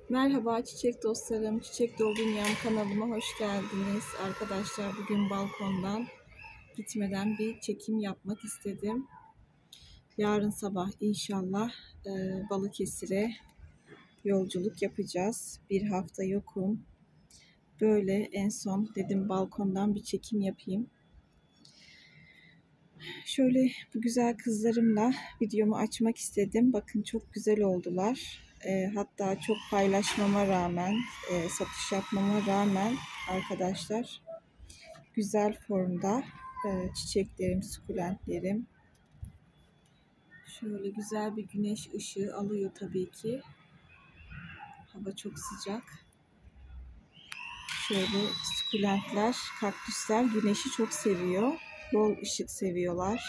Merhaba çiçek dostlarım, Çiçek Dolu Dünyam kanalıma hoş geldiniz. Arkadaşlar bugün balkondan gitmeden bir çekim yapmak istedim. Yarın sabah inşallah Balıkesir'e yolculuk yapacağız. Bir hafta yokum. Böyle en son dedim balkondan bir çekim yapayım. Şöyle bu güzel kızlarımla videomu açmak istedim. Bakın çok güzel oldular. Hatta çok paylaşmama rağmen, satış yapmama rağmen arkadaşlar güzel formda çiçeklerim, sukulentlerim. Şöyle güzel bir güneş ışığı alıyor tabii ki. Hava çok sıcak. Şöyle sukulentler, kaktüsler güneşi çok seviyor. Bol ışık seviyorlar.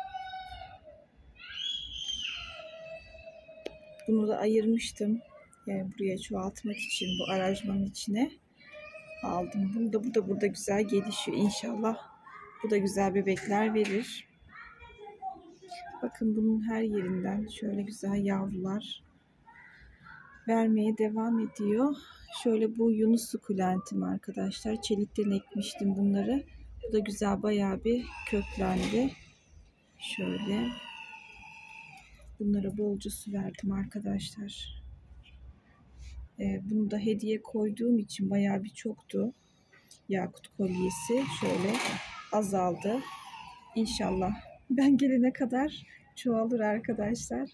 Bunu da ayırmıştım. Buraya çoğaltmak için bu aranjmanın içine aldım. Bunu da burada güzel gelişiyor inşallah. Bu da güzel bebekler verir. Bakın bunun her yerinden şöyle güzel yavrular vermeye devam ediyor. Şöyle bu Yunus sukulentim arkadaşlar. Çelikten ekmiştim bunları. Bu da güzel bayağı bir köklendi. Şöyle. Bunlara bolca su verdim arkadaşlar. Bunu da hediye koyduğum için bayağı bir çoktu. Yakut kolyesi şöyle azaldı. İnşallah ben gelene kadar çoğalır arkadaşlar.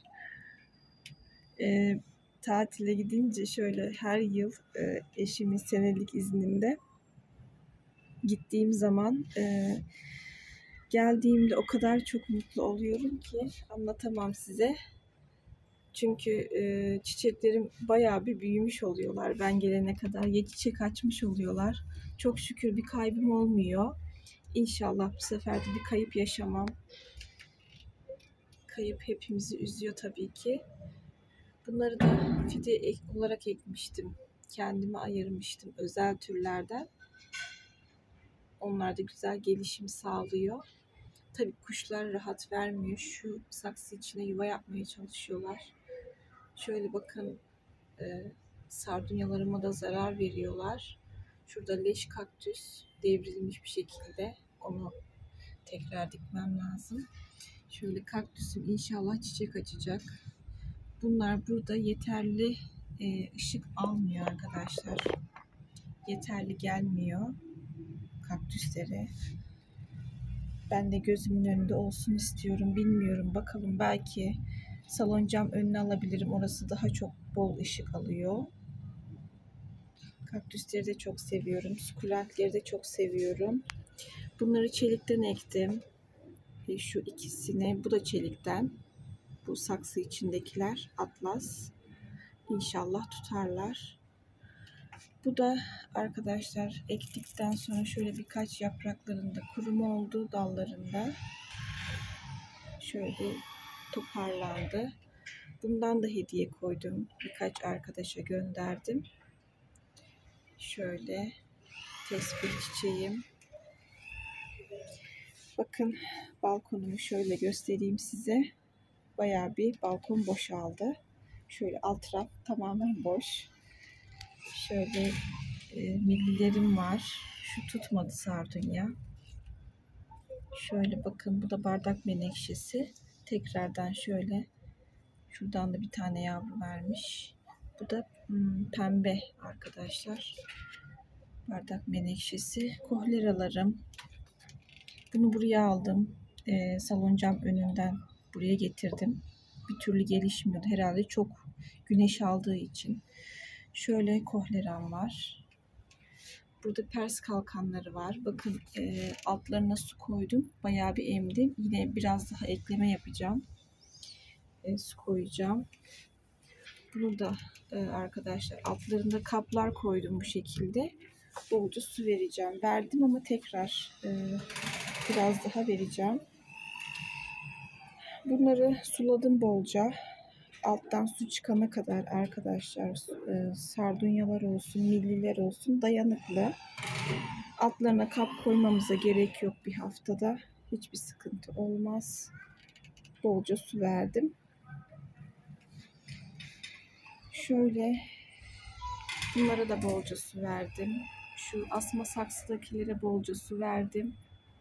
Tatile gidince şöyle her yıl eşimin senelik izninde gittiğim zaman geldiğimde o kadar çok mutlu oluyorum ki anlatamam size. Çünkü çiçeklerim bayağı bir büyümüş oluyorlar. Ben gelene kadar çiçek açmış oluyorlar. Çok şükür bir kaybım olmuyor. İnşallah bu sefer de bir kayıp yaşamam. Kayıp hepimizi üzüyor tabii ki. Bunları da fide olarak ekmiştim. Kendime ayırmıştım özel türlerden. Onlar da güzel gelişim sağlıyor. Tabii kuşlar rahat vermiyor. Şu saksı içine yuva yapmaya çalışıyorlar. Şöyle bakın sardunyalarıma da zarar veriyorlar. Şurada leş kaktüs devrilmiş bir şekilde. Onu tekrar dikmem lazım. Şöyle kaktüsüm inşallah çiçek açacak. Bunlar burada yeterli ışık almıyor arkadaşlar. Yeterli gelmiyor kaktüslere. Ben de gözümün önünde olsun istiyorum. Bilmiyorum bakalım belki salon cam önüne alabilirim. Orası daha çok bol ışık alıyor. Kaktüsleri de çok seviyorum. Sukulentleri de çok seviyorum. Bunları çelikten ektim. Şu ikisini. Bu da çelikten. Bu saksı içindekiler atlas. İnşallah tutarlar. Bu da arkadaşlar ektikten sonra şöyle birkaç yapraklarında kuruma oldu, dallarında. Şöyle toparlandı. Bundan da hediye koydum. Birkaç arkadaşa gönderdim. Şöyle tesbih çiçeğim. Bakın balkonumu şöyle göstereyim size. Bayağı bir balkon boşaldı. Şöyle alt taraf tamamen boş. Şöyle millilerim var. Şu tutmadı sardunya. Şöyle bakın bu da bardak menekşesi. Tekrardan şöyle şuradan da bir tane yavru vermiş. Bu da pembe arkadaşlar. Bardak menekşesi. Kohleralarım. Bunu buraya aldım. Salon cam önünden buraya getirdim. Bir türlü gelişmiyordu. Herhalde çok güneş aldığı için. Şöyle kohleram var. Burada pers kalkanları var. Bakın altlarına su koydum. Bayağı bir emdim. Yine biraz daha ekleme yapacağım. Su koyacağım. Bunu da arkadaşlar altlarında kaplar koydum bu şekilde. Bolca su vereceğim. Verdim ama tekrar biraz daha vereceğim. Bunları suladım bolca. Alttan su çıkana kadar arkadaşlar sardunyalar olsun, milliler olsun dayanıklı. Altlarına kap koymamıza gerek yok bir haftada. Hiçbir sıkıntı olmaz. Bolca su verdim. Şöyle Bunlara da bolca su verdim. Şu asma saksıdakilere bolca su verdim.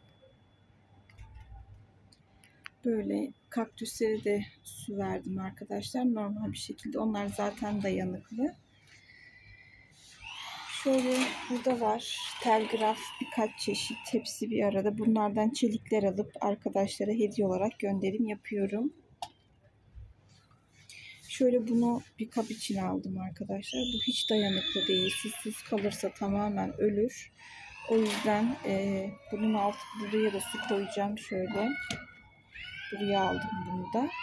Böyle kaktüslere de su verdim arkadaşlar. Normal bir şekilde. Onlar zaten dayanıklı. Şöyle burada var telgraf, birkaç çeşit, hepsi bir arada. Bunlardan çelikler alıp arkadaşlara hediye olarak gönderim yapıyorum. Şöyle bunu bir kap içine aldım arkadaşlar. Bu hiç dayanıklı değil. Susuz kalırsa tamamen ölür. O yüzden bunun buraya da su koyacağım şöyle. Buraya aldım bunu da.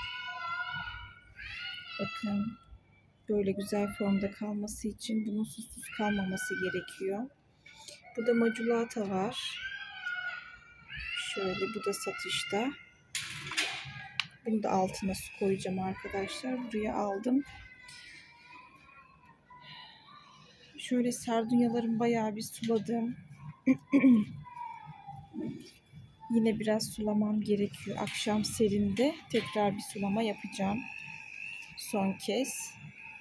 Bakın böyle güzel formda kalması için bunun susuz kalmaması gerekiyor. Burada maculata var. Şöyle bu da satışta. Bunu da altına su koyacağım arkadaşlar. Buraya aldım. Şöyle sardunyalarımı bayağı bir suladım. Yine biraz sulamam gerekiyor. Akşam serinde tekrar bir sulama yapacağım. Son kez.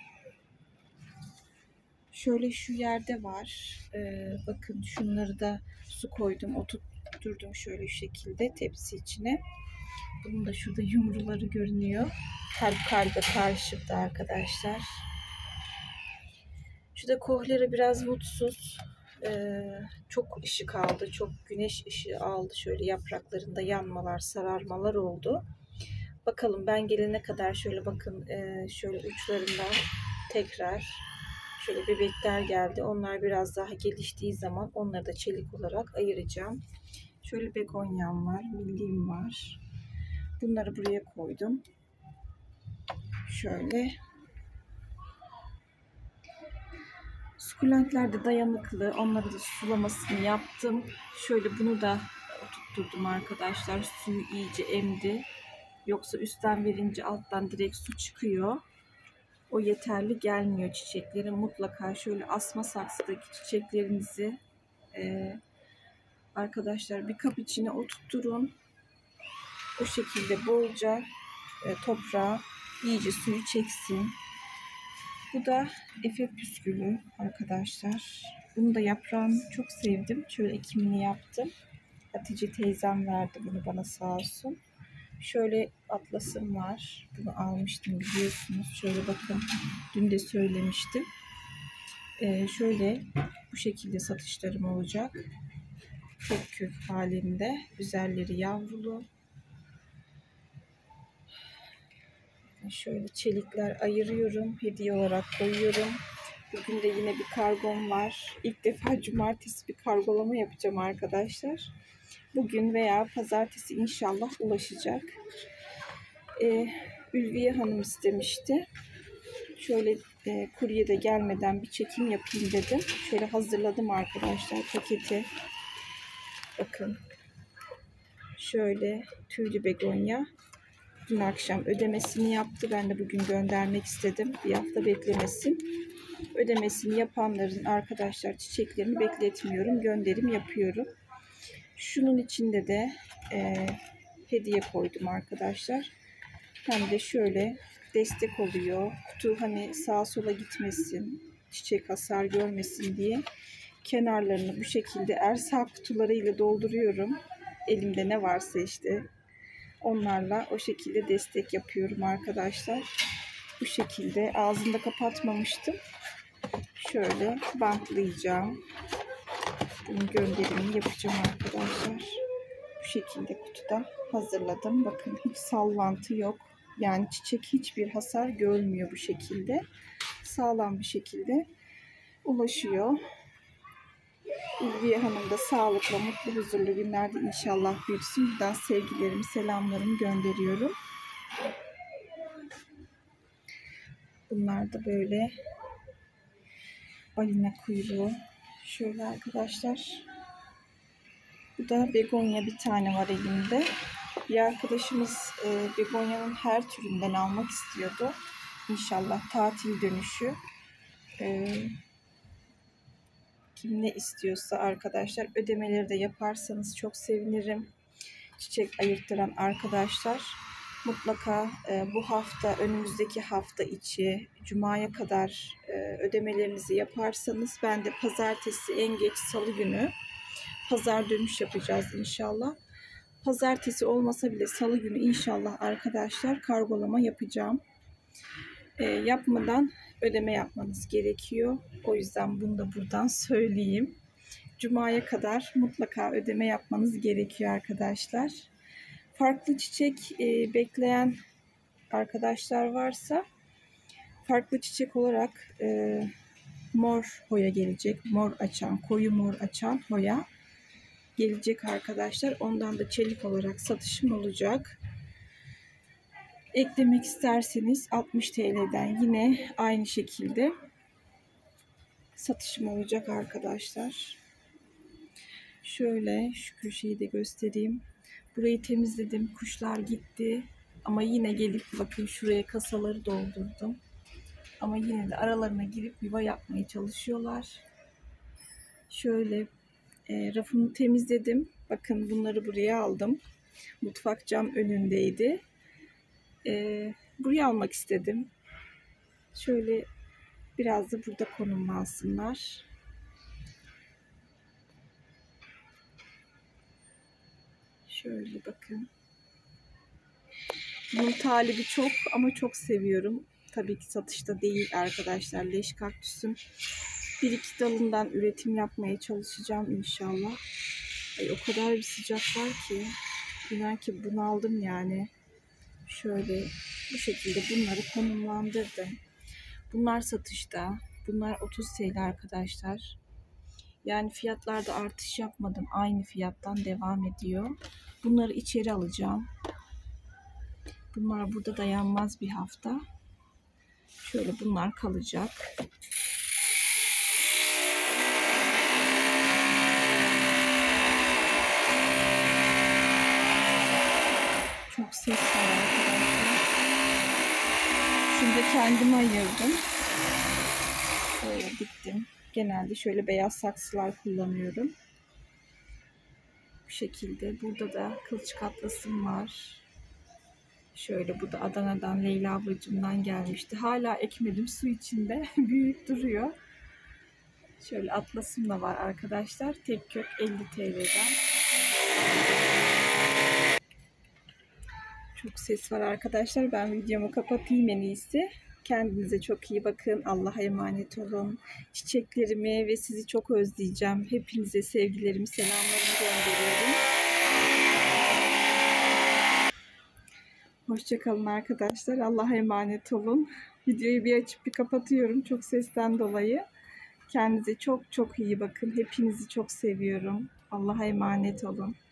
Şöyle şu yerde var. Bakın şunları da su koydum. Oturtturdum şöyle şu şekilde tepsi içine. Bunun da şurada yumruları görünüyor. Kalbe karşıda arkadaşlar. Şurada kohlera biraz mutsuz. Çok ışık aldı. Çok güneş ışığı aldı. Şöyle yapraklarında yanmalar, sararmalar oldu. Bakalım ben gelene kadar şöyle bakın şöyle uçlarından tekrar şöyle bebekler geldi. Onlar biraz daha geliştiği zaman onları da çelik olarak ayıracağım. Şöyle begonyam var, millim var. Bunları buraya koydum. Şöyle. Sukulentler de dayanıklı. Onları da sulamasını yaptım. Şöyle bunu da tutturdum arkadaşlar. Suyu iyice emdi. Yoksa üstten verince alttan direkt su çıkıyor. O yeterli gelmiyor çiçeklere. Mutlaka şöyle asma saksıdaki çiçeklerinizi arkadaşlar bir kap içine oturtturun. O şekilde bolca toprağa iyice suyu çeksin. Bu da Efe püskülü arkadaşlar. Bunu da yaprağını çok sevdim. Şöyle ekimini yaptım. Hatice teyzem verdi bunu bana sağ olsun. Şöyle atlasım var. Bunu almıştım biliyorsunuz. Şöyle bakın. Dün de söylemiştim. Şöyle bu şekilde satışlarım olacak. Tek kök halinde. Üzerleri yavrulu. Şöyle çelikler ayırıyorum. Hediye olarak koyuyorum. Bugün de yine bir kargom var. İlk defa cumartesi bir kargolama yapacağım arkadaşlar. Bugün veya pazartesi inşallah ulaşacak. Ülviye Hanım istemişti. Şöyle kurye de gelmeden bir çekim yapayım dedim. Şöyle hazırladım arkadaşlar paketi. Bakın. Şöyle tüylü begonya. Dün akşam ödemesini yaptı. Ben de bugün göndermek istedim. Bir hafta beklemesin. Ödemesini yapanların arkadaşlar çiçeklerini bekletmiyorum. Gönderim yapıyorum. Şunun içinde de hediye koydum arkadaşlar. Hem de şöyle destek oluyor. Kutu hani sağa sola gitmesin, çiçek hasar görmesin diye kenarlarını bu şekilde erzak kutularıyla dolduruyorum. Elimde ne varsa işte onlarla o şekilde destek yapıyorum arkadaşlar. Bu şekilde ağzını da kapatmamıştım. Şöyle bantlayacağım. Bunun gönderimini yapacağım arkadaşlar. Bu şekilde kutuda hazırladım. Bakın hiç sallantı yok. Yani çiçek hiçbir hasar görmüyor bu şekilde. Sağlam bir şekilde ulaşıyor. Ülviye Hanım da sağlıkla, mutlu, huzurlu günlerde inşallah büyüsün. Buradan sevgilerimi, selamlarımı gönderiyorum. Bunlar da böyle balina kuyruğu. Şöyle arkadaşlar. Bu da begonya bir tane var elimde. Bir arkadaşımız begonyanın her türünden almak istiyordu. İnşallah tatil dönüşü. Kim ne istiyorsa arkadaşlar ödemeleri de yaparsanız çok sevinirim. Çiçek ayırttıran arkadaşlar Mutlaka bu hafta, önümüzdeki hafta içi Cuma'ya kadar ödemelerinizi yaparsanız, ben de pazartesi en geç salı günü pazar dönüş yapacağız inşallah. Pazartesi olmasa bile salı günü inşallah arkadaşlar kargolama yapacağım. Yapmadan ödeme yapmanız gerekiyor. O yüzden bunu da buradan söyleyeyim. Cuma'ya kadar mutlaka ödeme yapmanız gerekiyor arkadaşlar. Farklı çiçek bekleyen arkadaşlar varsa, farklı çiçek olarak mor hoya gelecek. Mor açan, koyu mor açan hoya gelecek arkadaşlar. Ondan da çelik olarak satışım olacak. Eklemek isterseniz 60 TL'den yine aynı şekilde satışım olacak arkadaşlar. Şöyle şu köşeyi de göstereyim. Burayı temizledim. Kuşlar gitti. Ama yine gelip bakın şuraya kasaları doldurdum. Ama yine de aralarına girip yuva yapmaya çalışıyorlar. Şöyle rafımı temizledim. Bakın bunları buraya aldım. Mutfak cam önündeydi. Buraya almak istedim. Şöyle biraz da burada konumlansınlar. Şöyle bakın. Bunun talibi çok ama çok seviyorum. Tabii ki satışta değil arkadaşlar. Leş kaktüsüm. Bir iki dalından üretim yapmaya çalışacağım inşallah. O kadar bir sıcak var ki. İnan ki bunaldım yani. Şöyle bu şekilde bunları konumlandırdım. Bunlar satışta. Bunlar 30 TL arkadaşlar. Yani fiyatlarda artış yapmadım. Aynı fiyattan devam ediyor. Bunları içeri alacağım. Bunlar burada dayanmaz bir hafta. Şöyle bunlar kalacak. Çok ses var arkadaşlar. Şunu da kendime ayırdım. Böyle diktim. Genelde şöyle beyaz saksılar kullanıyorum. Bu şekilde. Burada da kılçık atlasım var. Şöyle bu da Adana'dan Leyla ablacığımdan gelmişti. Hala ekmedim, su içinde büyük duruyor. Şöyle atlasım da var arkadaşlar. Tek kök 50 TL'den. Çok ses var arkadaşlar. Ben videomu kapatayım en iyisi. Kendinize çok iyi bakın. Allah'a emanet olun. Çiçeklerimi ve sizi çok özleyeceğim. Hepinize sevgilerimi, selamlarımı gönderiyorum. Hoşçakalın arkadaşlar. Allah'a emanet olun. Videoyu bir açıp bir kapatıyorum. Çok sesten dolayı. Kendinize çok çok iyi bakın. Hepinizi çok seviyorum. Allah'a emanet olun.